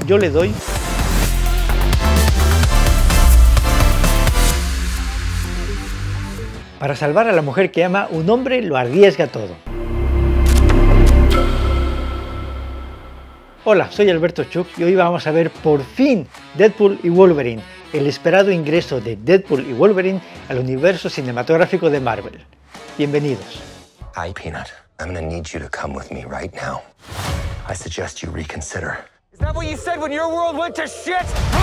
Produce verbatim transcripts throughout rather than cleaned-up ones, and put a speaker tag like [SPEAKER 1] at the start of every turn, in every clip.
[SPEAKER 1] yo le doy Para salvar a la mujer que ama, un hombre lo arriesga todo. Hola, soy Alberto Chuk y hoy vamos a ver por fin Deadpool y Wolverine, el esperado ingreso de Deadpool y Wolverine al universo cinematográfico de Marvel. Bienvenidos.
[SPEAKER 2] Hi, Peanut. I'm gonna need you to come with me right now. I suggest you reconsider.
[SPEAKER 3] Is that what you said when your world went to shit?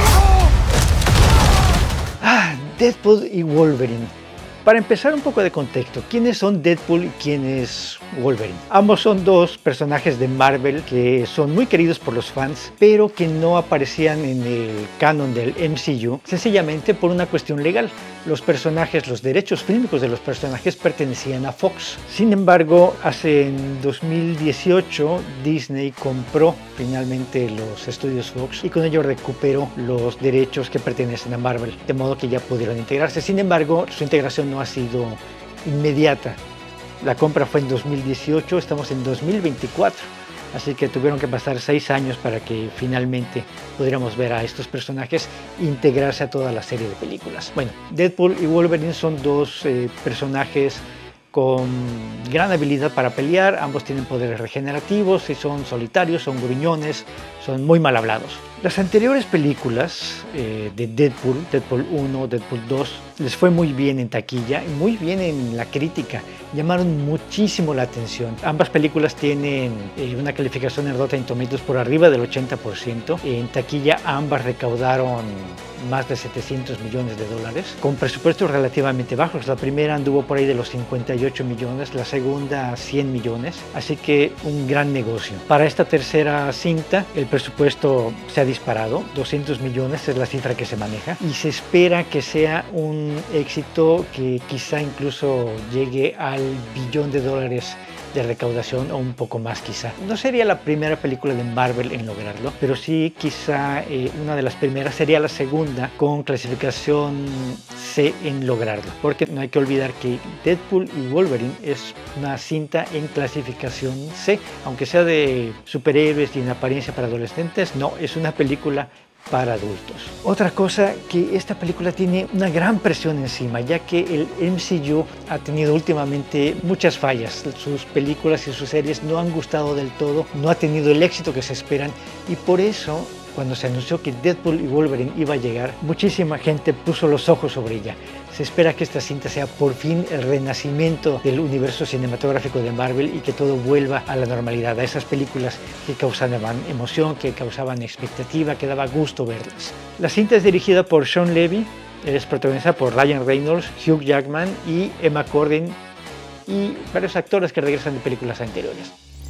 [SPEAKER 1] Ah, Deadpool y Wolverine. Para empezar, un poco de contexto. ¿Quiénes son Deadpool y quién es Wolverine? Ambos son dos personajes de Marvel que son muy queridos por los fans, pero que no aparecían en el canon del M C U, sencillamente por una cuestión legal. Los personajes, los derechos fílmicos de los personajes pertenecían a Fox. Sin embargo, hace en dos mil dieciocho Disney compró finalmente los estudios Fox y con ello recuperó los derechos que pertenecen a Marvel, de modo que ya pudieron integrarse. Sin embargo, su integración no ha sido inmediata. La compra fue en dos mil dieciocho, estamos en dos mil veinticuatro. Así que tuvieron que pasar seis años para que finalmente pudiéramos ver a estos personajes integrarse a toda la serie de películas. Bueno, Deadpool y Wolverine son dos eh, personajes con gran habilidad para pelear. Ambos tienen poderes regenerativos y son solitarios, son gruñones, son muy mal hablados. Las anteriores películas eh, de Deadpool, Deadpool uno, Deadpool dos, les fue muy bien en taquilla y muy bien en la crítica. Llamaron muchísimo la atención. Ambas películas tienen eh, una calificación en Rotten Tomatoes por arriba del ochenta por ciento. En taquilla ambas recaudaron más de setecientos millones de dólares, con presupuestos relativamente bajos. La primera anduvo por ahí de los cincuenta y ocho millones, la segunda cien millones, así que un gran negocio. Para esta tercera cinta el presupuesto se ha disparado, doscientos millones es la cifra que se maneja y se espera que sea un éxito que quizá incluso llegue al billón de dólares de recaudación o un poco más quizá. No sería la primera película de Marvel en lograrlo, pero sí quizá eh, una de las primeras, sería la segunda con clasificación C en lograrlo, porque no hay que olvidar que Deadpool y Wolverine es una cinta en clasificación C, aunque sea de superhéroes y en apariencia para adolescentes, no, es una película para adultos. Otra cosa, que esta película tiene una gran presión encima, ya que el M C U ha tenido últimamente muchas fallas. Sus películas y sus series no han gustado del todo, no ha tenido el éxito que se esperan y por eso cuando se anunció que Deadpool y Wolverine iba a llegar, muchísima gente puso los ojos sobre ella. Se espera que esta cinta sea por fin el renacimiento del universo cinematográfico de Marvel y que todo vuelva a la normalidad, a esas películas que causaban emoción, que causaban expectativa, que daba gusto verlas. La cinta es dirigida por Shawn Levy, es protagonizada por Ryan Reynolds, Hugh Jackman y Emma Corrin y varios actores que regresan de películas anteriores.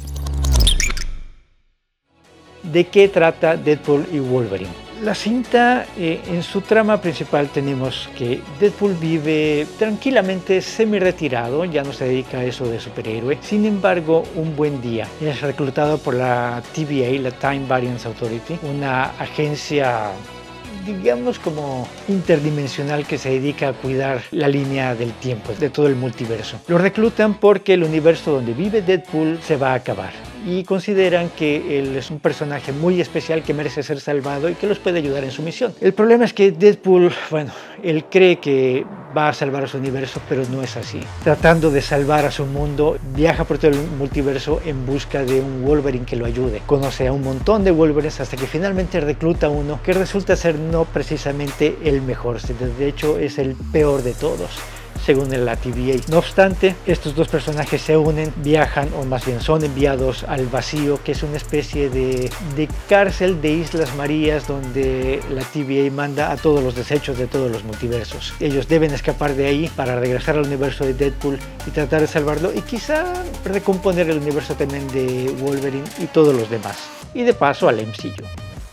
[SPEAKER 1] ¿De qué trata Deadpool y Wolverine? La cinta, eh, en su trama principal tenemos que Deadpool vive tranquilamente semi-retirado, ya no se dedica a eso de superhéroe. Sin embargo, un buen día es reclutado por la T V A, la Time Variance Authority, una agencia digamos como interdimensional que se dedica a cuidar la línea del tiempo de todo el multiverso. Lo reclutan porque el universo donde vive Deadpool se va a acabar y consideran que él es un personaje muy especial que merece ser salvado y que los puede ayudar en su misión. El problema es que Deadpool, bueno, él cree que va a salvar a su universo, pero no es así. Tratando de salvar a su mundo, viaja por todo el multiverso en busca de un Wolverine que lo ayude. Conoce a un montón de Wolverines hasta que finalmente recluta uno que resulta ser no precisamente el mejor, de hecho es el peor de todos, según la T V A. No obstante, estos dos personajes se unen, viajan, o más bien son enviados al vacío, que es una especie de, de cárcel de Islas Marías donde la T V A manda a todos los desechos de todos los multiversos. Ellos deben escapar de ahí para regresar al universo de Deadpool y tratar de salvarlo y quizá recomponer el universo también de Wolverine y todos los demás. Y de paso al M C U.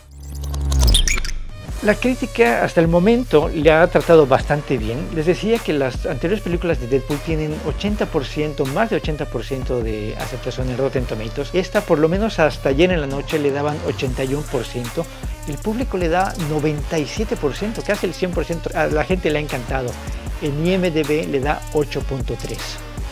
[SPEAKER 1] La crítica hasta el momento le ha tratado bastante bien. Les decía que las anteriores películas de Deadpool tienen ochenta por ciento, más de ochenta por ciento de aceptación en Rotten Tomatoes. Esta, por lo menos hasta ayer en la noche, le daban ochenta y uno por ciento. El público le da noventa y siete por ciento, casi el cien por ciento. A la gente le ha encantado. En I M D B le da ocho punto tres.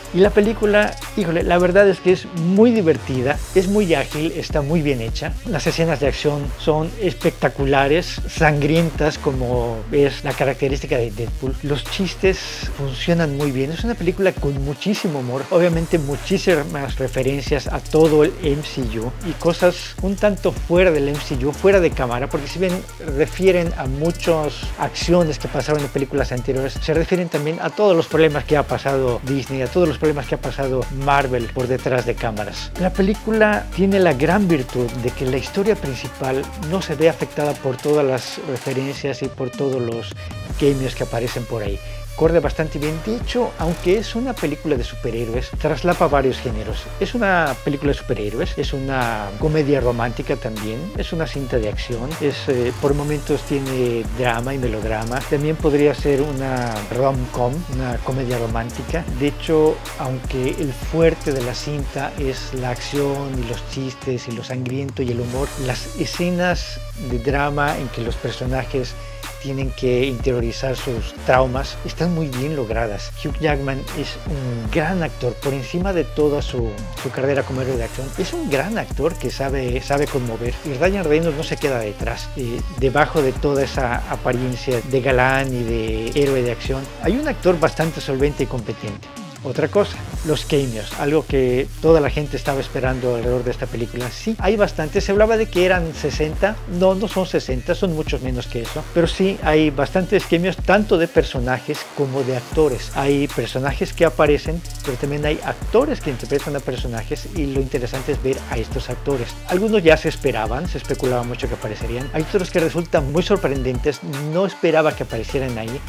[SPEAKER 1] Y la película, híjole, la verdad es que es muy divertida, es muy ágil, está muy bien hecha. Las escenas de acción son espectaculares, sangrientas como es la característica de Deadpool. Los chistes funcionan muy bien, es una película con muchísimo humor, obviamente muchísimas referencias a todo el M C U y cosas un tanto fuera del M C U, fuera de cámara, porque si bien refieren a muchas acciones que pasaron en películas anteriores, se refieren también a todos los problemas que ha pasado Disney, a todos los problemas que ha pasado Marvel por detrás de cámaras. La película tiene la gran virtud de que la historia principal no se ve afectada por todas las referencias y por todos los cameos que aparecen por ahí. Corre bastante bien. De hecho, aunque es una película de superhéroes, traslapa varios géneros. Es una película de superhéroes, es una comedia romántica también, es una cinta de acción, es, eh, por momentos tiene drama y melodrama. También podría ser una rom-com, una comedia romántica. De hecho, aunque el fuerte de la cinta es la acción y los chistes y lo sangriento y el humor, las escenas de drama en que los personajes tienen que interiorizar sus traumas, están muy bien logradas. Hugh Jackman es un gran actor, por encima de toda su, su carrera como héroe de acción. Es un gran actor que sabe, sabe conmover. Y Ryan Reynolds no se queda detrás. Eh, debajo de toda esa apariencia de galán y de héroe de acción, hay un actor bastante solvente y competente. Otra cosa, los cameos, algo que toda la gente estaba esperando alrededor de esta película. Sí, hay bastantes, se hablaba de que eran sesenta, no, no son sesenta, son muchos menos que eso, pero sí hay bastantes cameos tanto de personajes como de actores. Hay personajes que aparecen, pero también hay actores que interpretan a personajes y lo interesante es ver a estos actores. Algunos ya se esperaban, se especulaba mucho que aparecerían, hay otros que resultan muy sorprendentes, no esperaba que aparecieran ahí.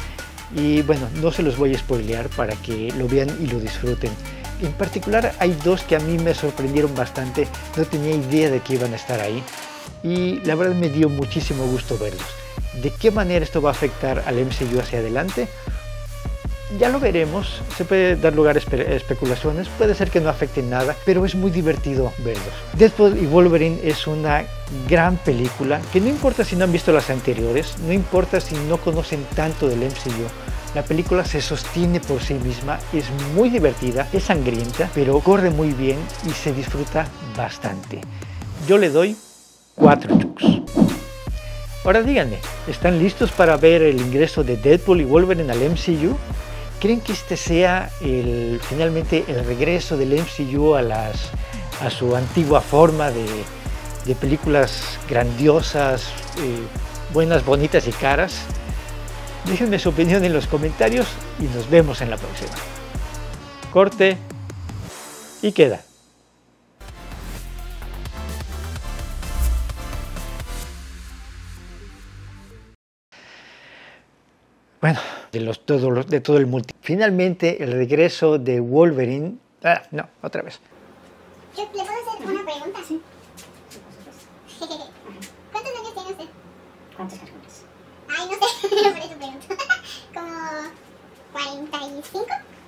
[SPEAKER 1] Y bueno, no se los voy a spoilear para que lo vean y lo disfruten. En particular hay dos que a mí me sorprendieron bastante, no tenía idea de que iban a estar ahí y la verdad me dio muchísimo gusto verlos. ¿De qué manera esto va a afectar al M C U hacia adelante? Ya lo veremos, se puede dar lugar a espe especulaciones, puede ser que no afecten nada, pero es muy divertido verlos. Deadpool y Wolverine es una gran película que no importa si no han visto las anteriores, no importa si no conocen tanto del M C U, la película se sostiene por sí misma, es muy divertida, es sangrienta, pero corre muy bien y se disfruta bastante. Yo le doy cuatro chucks. Ahora díganme, ¿están listos para ver el ingreso de Deadpool y Wolverine al M C U? ¿Creen que este sea el, finalmente el regreso del M C U a, las, a su antigua forma de, de películas grandiosas, eh, buenas, bonitas y caras? Déjenme su opinión en los comentarios y nos vemos en la próxima. Corte y queda. Bueno, de, los, todo, los, de todo el multi. Finalmente, el regreso de Wolverine. Ah, no, otra vez.
[SPEAKER 4] ¿Le puedo hacer una pregunta? Sí. ¿Cuántos años tiene usted? ¿Cuántos?